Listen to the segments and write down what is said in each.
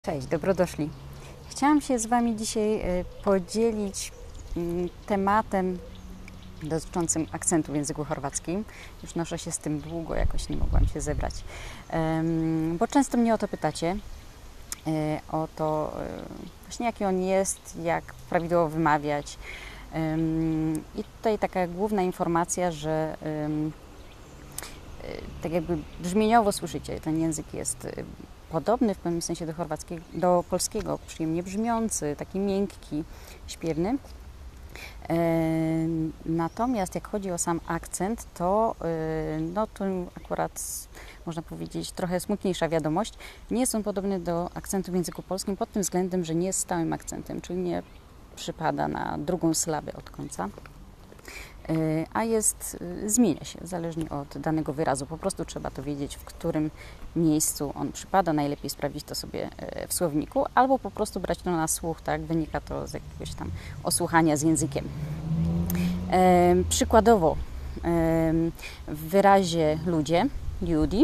Cześć, dobrodoszli. Chciałam się z Wami dzisiaj podzielić tematem dotyczącym akcentu w języku chorwackim. Już noszę się z tym długo, jakoś nie mogłam się zebrać. Bo często mnie o to pytacie, o to właśnie jaki on jest, jak prawidłowo wymawiać. I tutaj taka główna informacja, że tak jakby brzmieniowo słyszycie, ten język jest podobny w pewnym sensie do polskiego, przyjemnie brzmiący, taki miękki, śpiewny. Natomiast jak chodzi o sam akcent, to akurat można powiedzieć trochę smutniejsza wiadomość. Nie jest on podobny do akcentu w języku polskim pod tym względem, że nie jest stałym akcentem, czyli nie przypada na drugą sylabę od końca, a zmienia się zależnie od danego wyrazu. Po prostu trzeba to wiedzieć, w którym miejscu on przypada. Najlepiej sprawdzić to sobie w słowniku, albo po prostu brać to na słuch, tak? Wynika to z jakiegoś tam osłuchania z językiem. Przykładowo w wyrazie ludzie, ljudi,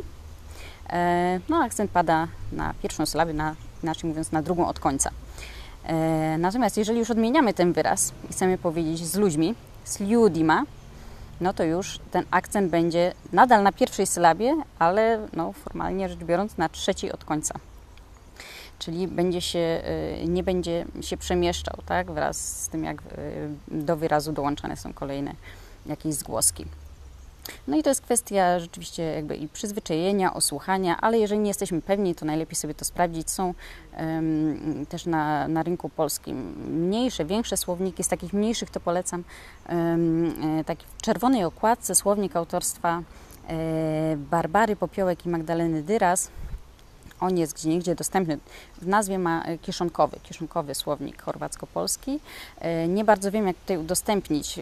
akcent pada na pierwszą sylabę, inaczej mówiąc na drugą od końca. Natomiast jeżeli już odmieniamy ten wyraz i chcemy powiedzieć z ludźmi, z ljudima, no to już ten akcent będzie nadal na pierwszej sylabie, ale formalnie rzecz biorąc na trzeciej od końca. Czyli nie będzie się przemieszczał, tak, wraz z tym, jak do wyrazu dołączane są kolejne jakieś zgłoski. No i to jest kwestia rzeczywiście jakby i przyzwyczajenia, osłuchania, ale jeżeli nie jesteśmy pewni, to najlepiej sobie to sprawdzić. Są też na rynku polskim mniejsze, większe słowniki. Z takich mniejszych to polecam taki w czerwonej okładce słownik autorstwa Barbary Popiołek i Magdaleny Dyras. On jest gdzieniegdzie dostępny. W nazwie ma kieszonkowy słownik chorwacko-polski. Nie bardzo wiem, jak tutaj udostępnić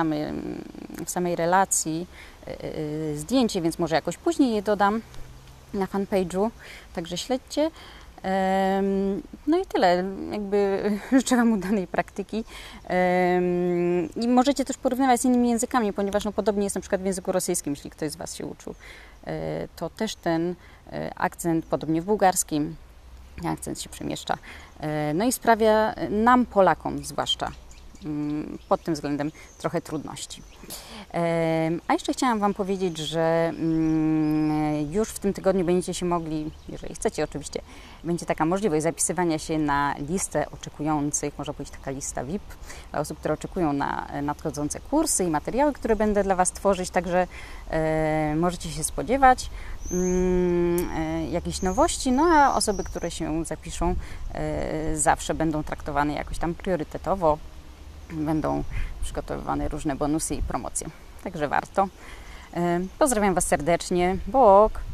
w samej relacji zdjęcie, więc może jakoś później je dodam na fanpage'u. Także śledźcie. No i tyle. Jakby życzę Wam udanej praktyki. I możecie też porównywać z innymi językami, ponieważ podobnie jest na przykład w języku rosyjskim, jeśli ktoś z Was się uczył. To też ten akcent, podobnie w bułgarskim, akcent się przemieszcza. No i sprawia nam, Polakom zwłaszcza, pod tym względem trochę trudności. A jeszcze chciałam Wam powiedzieć, że już w tym tygodniu będziecie się mogli, jeżeli chcecie oczywiście, będzie taka możliwość zapisywania się na listę oczekujących, może być taka lista VIP, dla osób, które oczekują na nadchodzące kursy i materiały, które będę dla Was tworzyć, także możecie się spodziewać jakichś nowości, a osoby, które się zapiszą, zawsze będą traktowane jakoś tam priorytetowo, będą przygotowywane różne bonusy i promocje. Także warto. Pozdrawiam Was serdecznie. Bok!